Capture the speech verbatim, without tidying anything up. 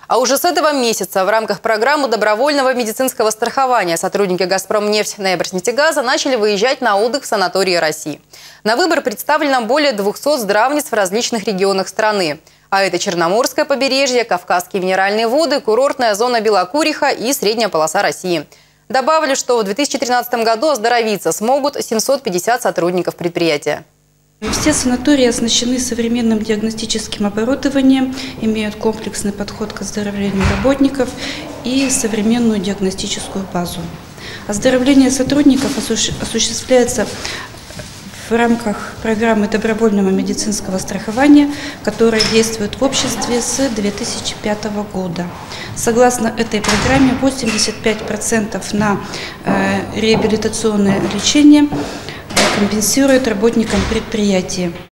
А уже с этого месяца в рамках программы добровольного медицинского страхования сотрудники «Газпромнефть» «Ноябрьснефтегаза» начали выезжать на отдых в санатории России. На выбор представлено более двухсот здравниц в различных регионах страны. А это Черноморское побережье, Кавказские минеральные воды, курортная зона Белокуриха и средняя полоса России. Добавлю, что в две тысячи тринадцатом году оздоровиться смогут семьсот пятьдесят сотрудников предприятия. Все санатории оснащены современным диагностическим оборудованием, имеют комплексный подход к оздоровлению работников и современную диагностическую базу. Оздоровление сотрудников осуществляется в рамках программы добровольного медицинского страхования, которая действует в обществе с две тысячи пятого года. Согласно этой программе, восемьдесят пять процентов на э, реабилитационное лечение компенсирует работникам предприятия.